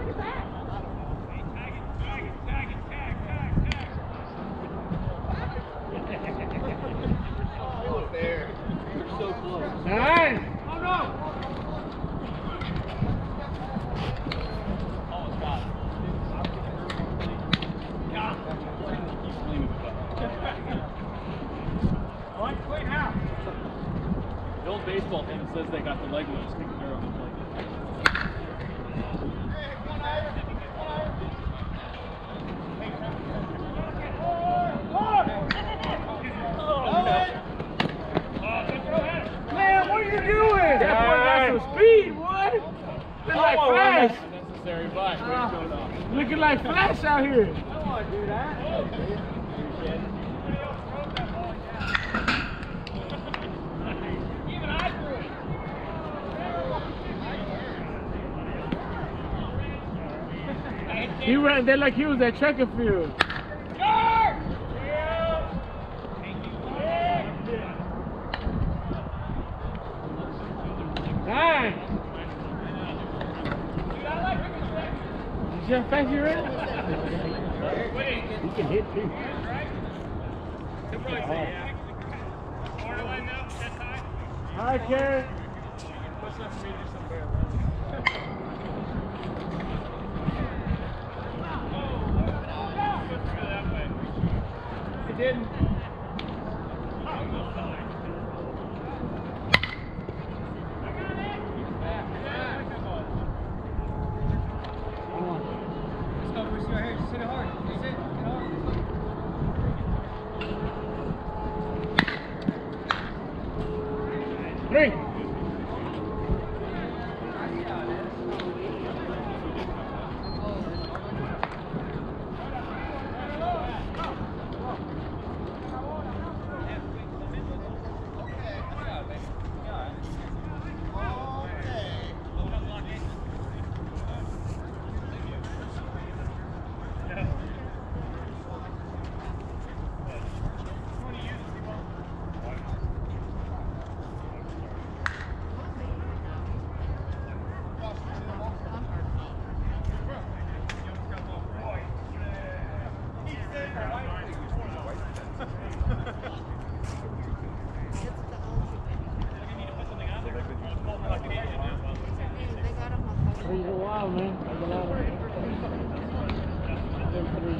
Nice. Oh no! Clean house. The old baseball team says they got the leg loose, kicking her on the plate. Man, what are you doing? That boy got some speed, boy. Look like Flash. Unnecessary, but we showed off. Looking like Flash out here. I don't want to do that. Even I threw it. He ran there like he was at track and field. Nice. You see how fast you ran? He can hit too. Hi, Karen. It didn't. Three. Three's a while, man. There's a lot of them threes.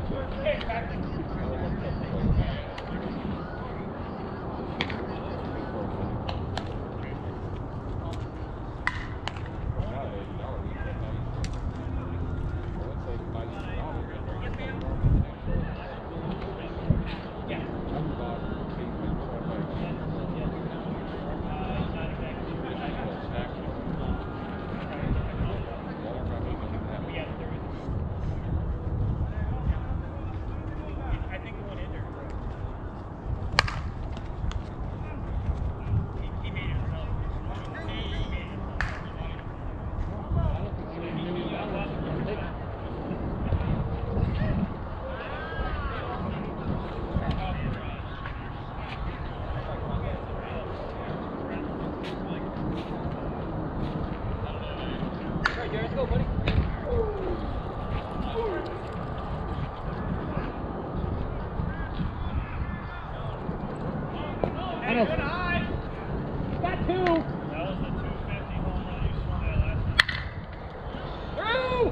Got two. That was the 250 home run you swung at last time. Through!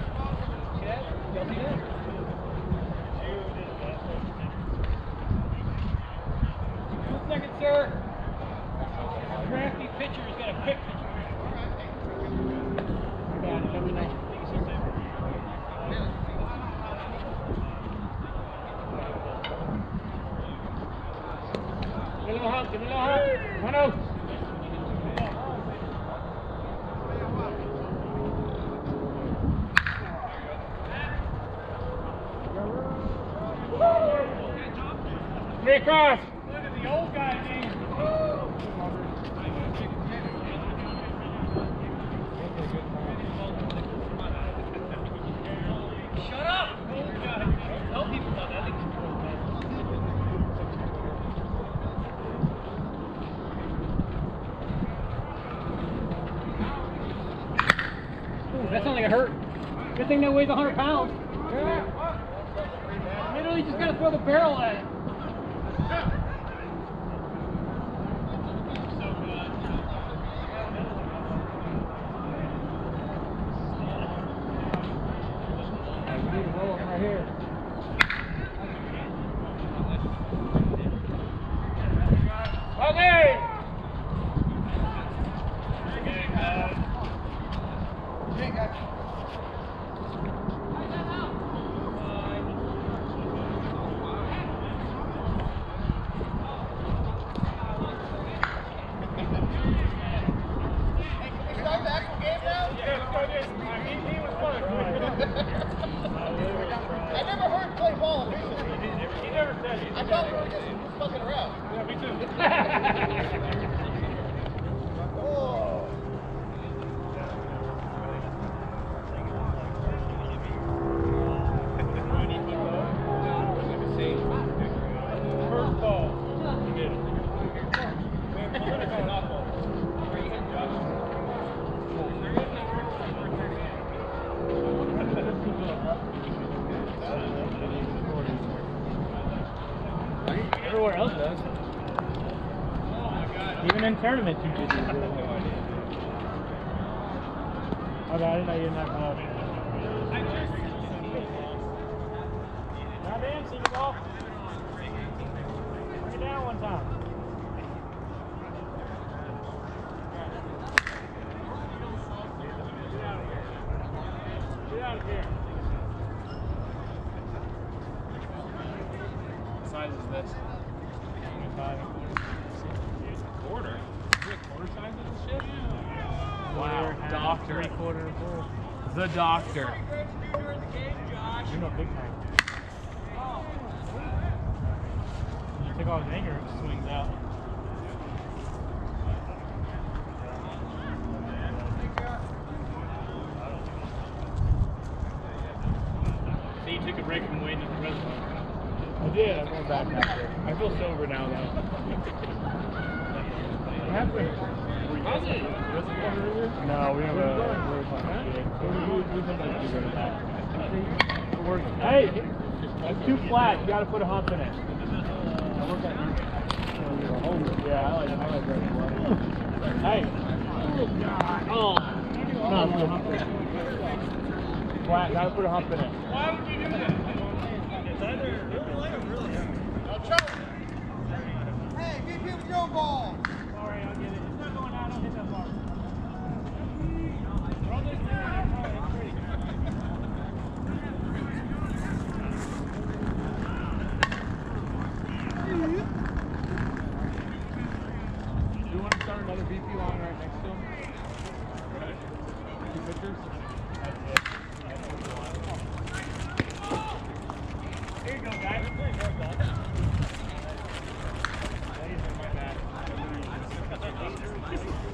Second, sir. Crafty pitcher has got a quick pitcher. I got it. Let me know. Give me a little hug. Give me a little hug. 1-0. Three across. Look at the old guy, man. Shut up! Tell people about that. That sounds like a hurt. Good thing that weighs 100 pounds. Literally just gotta throw the barrel at it. Right here. Okay. I never heard him play ball. He never said it. I thought we were just fucking around. Yeah, me too. Oh. First ball. He did it. Political not ball. Where you hit Josh? Everywhere else does. Even in tournaments, you could do it. Okay, I didn't know you didn't have to know. Not in, see the ball. Bring it down one time. Get out of here. What size is this? 25. Quarter? Is it quarter size of this shit? Wow, doctor. 3/4 full. The doctor. You're no big time. You take off his anger, it swings out. So you took a break from waiting at the reservoir. I did, I'm going back after. I feel sober now, though. What happened? How's it? No, we have Hey, it's too flat. You gotta put a hump in it. Yeah, I like it. Hey. Oh. No, put a hump in it. Flat, gotta put a hump in it. Why would you do that? It's either really. Hey, give him your ball. Sorry, I'll get it. It's not going out. I'll hit that bar. Do you want to start another BP line right next to him? Right. 2 pitchers? That's it. Here you go, guys. There you go, guys.